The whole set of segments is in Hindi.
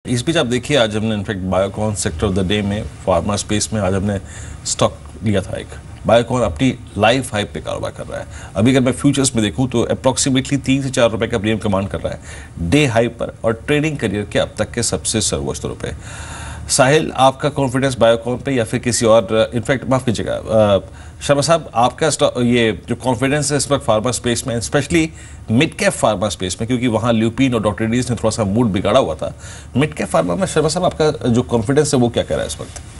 इस बीच आप देखिए, आज हमने in fact Biocon sector of the day में फार्मा स्पेस में आज हमने स्टॉक लिया था। एक बायोकॉन अपनी लाइफ हाई पे कारोबार कर रहा है। अभी अगर मैं फ्यूचर्स में देखूं तो अप्रॉक्सीमेटली 3 से 4 रुपए का प्रीमियम कमांड कर रहा है डे हाई पर, और ट्रेडिंग करियर के अब तक के सबसे सर्वोच्च रुपए। साहिल, आपका कॉन्फिडेंस बायोकॉन पे या फिर किसी और, इनफैक्ट माफ कीजिएगा शर्मा साहब, आपका ये जो कॉन्फिडेंस है इस वक्त फार्मा स्पेस में, specially mid cap pharma space में, क्योंकि वहां ल्यूपिन और डॉक्टर डीज ने थोड़ा सा मूड बिगाड़ा हुआ था, मिड कैप फार्मा में शर्मा साहब आपका जो कॉन्फिडेंस है वो क्या कह रहा है इस वक्त?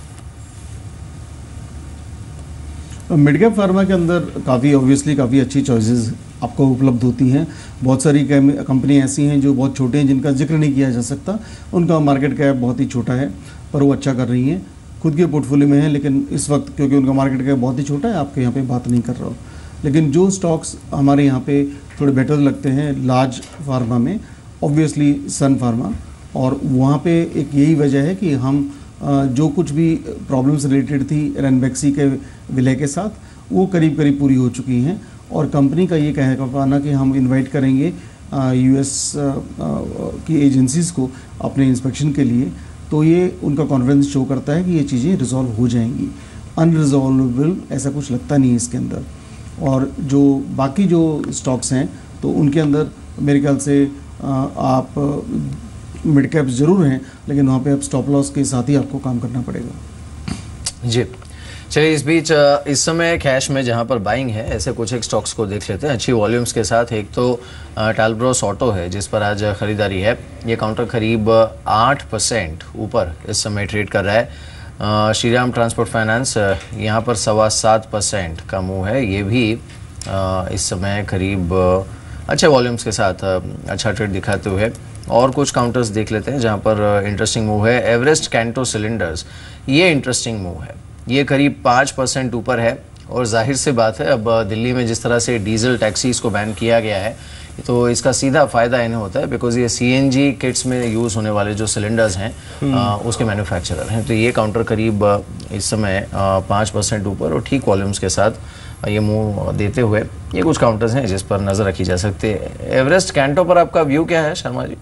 मिड कैप फार्मा के अंदर काफ़ी अच्छी चॉइसेस आपको उपलब्ध होती हैं। बहुत सारी कंपनी ऐसी हैं जो बहुत छोटे हैं, जिनका जिक्र नहीं किया जा सकता, उनका मार्केट कैप बहुत ही छोटा है, पर वो अच्छा कर रही हैं, खुद के पोर्टफोलियो में है। लेकिन इस वक्त क्योंकि उनका मार्केट कैप बहुत ही छोटा है, आपके यहाँ पे बात नहीं कर रहा हूँ। लेकिन जो स्टॉक्स हमारे यहाँ पे थोड़े बेटर लगते हैं लार्ज फार्मा में, ऑब्वियसली सन फार्मा, और वहाँ पे एक यही वजह है कि हम जो कुछ भी प्रॉब्लम्स रिलेटेड थी रेनबैक्सी के विलय के साथ, वो करीब पूरी हो चुकी हैं। और कंपनी का ये कहना पाना कि हम इनवाइट करेंगे यूएस की एजेंसीज़ को अपने इंस्पेक्शन के लिए, तो ये उनका कॉन्फिडेंस शो करता है कि ये चीज़ें रिजॉल्व हो जाएंगी। अनरिजॉल्वेबल ऐसा कुछ लगता नहीं है इसके अंदर। और जो बाकी जो स्टॉक्स हैं तो उनके अंदर मेरे ख्याल से आप मिड कैप ज़रूर हैं, लेकिन वहाँ पे आप स्टॉप लॉस के साथ ही आपको काम करना पड़ेगा। जी चलिए, इस बीच इस समय कैश में जहाँ पर बाइंग है, ऐसे कुछ एक स्टॉक्स को देख लेते हैं अच्छी वॉल्यूम्स के साथ। एक तो टालब्रोस ऑटो है जिस पर आज खरीदारी है। ये काउंटर करीब 8% ऊपर इस समय ट्रेड कर रहा है। श्रीराम ट्रांसपोर्ट फाइनेंस यहाँ पर 7.25% का मूव है, ये भी इस समय करीब अच्छे वॉल्यूम्स के साथ अच्छा ट्रेड दिखाते हुए। और कुछ काउंटर्स देख लेते हैं जहाँ पर इंटरेस्टिंग मूव है। एवरेस्ट कैंटो सिलेंडर्स, ये इंटरेस्टिंग मूव है, ये करीब 5% ऊपर है। और जाहिर सी बात है, अब दिल्ली में जिस तरह से डीजल टैक्सीज को बैन किया गया है, तो इसका सीधा फ़ायदा इन्हें होता है, बिकॉज ये सीएनजी किट्स में यूज़ होने वाले जो सिलेंडर्स हैं उसके मैन्युफैक्चरर हैं। तो ये काउंटर करीब इस समय 5% ऊपर और ठीक वॉल्यूम्स के साथ ये मूव देते हुए ये कुछ काउंटर्स हैं जिस पर नज़र रखी जा सकती है। एवरेस्ट कैंटो पर आपका व्यू क्या है शर्मा जी?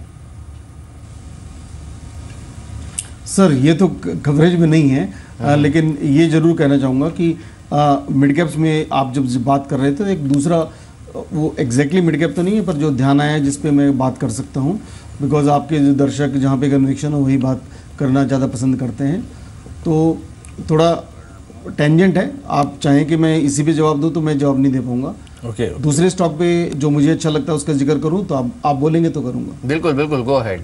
सर, ये तो कवरेज में नहीं है, लेकिन ये ज़रूर कहना चाहूँगा कि मिड कैप्स में आप जब बात कर रहे थे तो एक दूसरा, वो एग्जैक्टली मिड कैप तो नहीं है, पर जो ध्यान आया है जिस पे मैं बात कर सकता हूँ, बिकॉज आपके जो दर्शक जहाँ पे कन्विक्शन हो वही बात करना ज़्यादा पसंद करते हैं। तो थोड़ा टेंजेंट है, आप चाहें कि मैं इसी पे जवाब दूँ तो मैं जवाब नहीं दे पाऊँगा। ओके, दूसरे स्टॉक पे जो मुझे अच्छा लगता है उसका जिक्र करूँ तो आप बोलेंगे तो करूँगा। बिल्कुल बिल्कुल, गो अहेड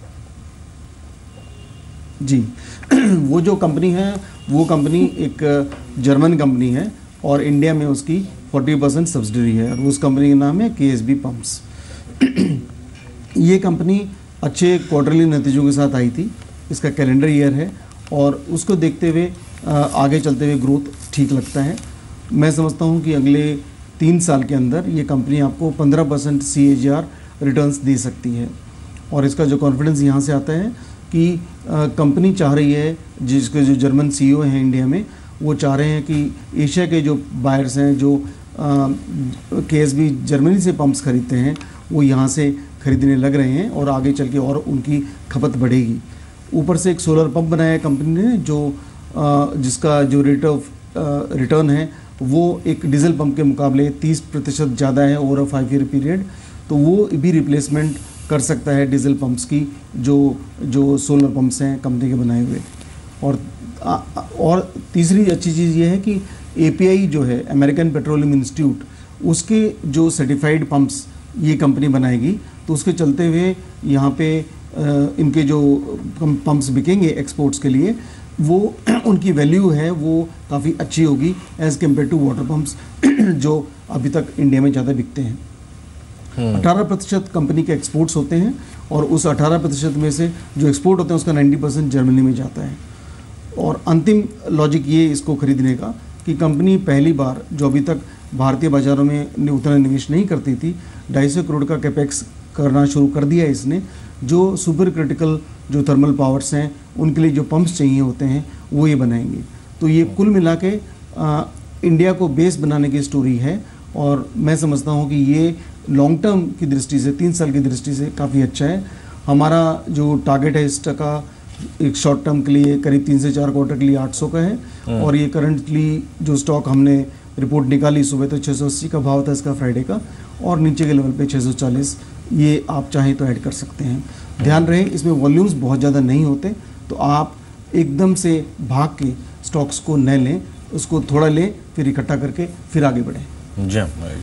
जी। वो जो कंपनी है वो कंपनी एक जर्मन कंपनी है और इंडिया में उसकी 40% सब्सिडरी है, और उस कंपनी का नाम है केएसबी पंप्स। ये कंपनी अच्छे क्वार्टरली नतीजों के साथ आई थी, इसका कैलेंडर ईयर है, और उसको देखते हुए आगे चलते हुए ग्रोथ ठीक लगता है। मैं समझता हूँ कि अगले 3 साल के अंदर ये कंपनी आपको 15% CAGR रिटर्न्स दे सकती है। और इसका जो कॉन्फिडेंस यहाँ से आता है कि कंपनी चाह रही है, जिसके जो जर्मन CEO हैं इंडिया में, वो चाह रहे हैं कि एशिया के जो बायर्स हैं जो केएसबी जर्मनी से पंप्स खरीदते हैं वो यहाँ से खरीदने लग रहे हैं, और आगे चल के और उनकी खपत बढ़ेगी। ऊपर से एक सोलर पंप बनाया है कंपनी ने, जो जिसका जो रेट ऑफ रिटर्न है वो एक डीजल पंप के मुकाबले 30% ज़्यादा है ओवर अ 5 ईयर पीरियड। तो वो भी रिप्लेसमेंट कर सकता है डीजल पंप्स की, जो सोलर पंप्स हैं कंपनी के बनाए हुए। और तीसरी अच्छी चीज़ ये है कि API जो है अमेरिकन पेट्रोलियम इंस्टीट्यूट, उसके जो सर्टिफाइड पंप्स ये कंपनी बनाएगी, तो उसके चलते हुए यहाँ पे इनके जो पंप्स बिकेंगे एक्सपोर्ट्स के लिए, वो उनकी वैल्यू है वो काफ़ी अच्छी होगी as compare to water pumps जो अभी तक इंडिया में ज़्यादा बिकते हैं। 18% कंपनी के एक्सपोर्ट्स होते हैं, और उस 18% में से जो एक्सपोर्ट होते हैं उसका 90% जर्मनी में जाता है। और अंतिम लॉजिक ये इसको खरीदने का कि कंपनी पहली बार, जो अभी तक भारतीय बाज़ारों में उतना निवेश नहीं करती थी, 250 करोड़ का कैपेक्स करना शुरू कर दिया है इसने। जो सुपर क्रिटिकल जो थर्मल पावर्स हैं उनके लिए जो पंप्स चाहिए होते हैं वो ये बनाएंगे। तो ये कुल मिला के इंडिया को बेस बनाने की स्टोरी है, और मैं समझता हूँ कि ये लॉन्ग टर्म की दृष्टि से 3 साल की दृष्टि से काफ़ी अच्छा है। हमारा जो टारगेट है इस का एक शॉर्ट टर्म के लिए करीब 3 से 4 क्वार्टर के लिए 800 का है, और ये करंटली जो स्टॉक हमने रिपोर्ट निकाली सुबह तो 680 का भाव था इसका फ्राइडे का, और नीचे के लेवल पे 640, ये आप चाहें तो ऐड कर सकते हैं। ध्यान रहे इसमें वॉल्यूम्स बहुत ज़्यादा नहीं होते, तो आप एकदम से भाग के स्टॉक्स को न लें, उसको थोड़ा लें फिर इकट्ठा करके फिर आगे बढ़ें। जी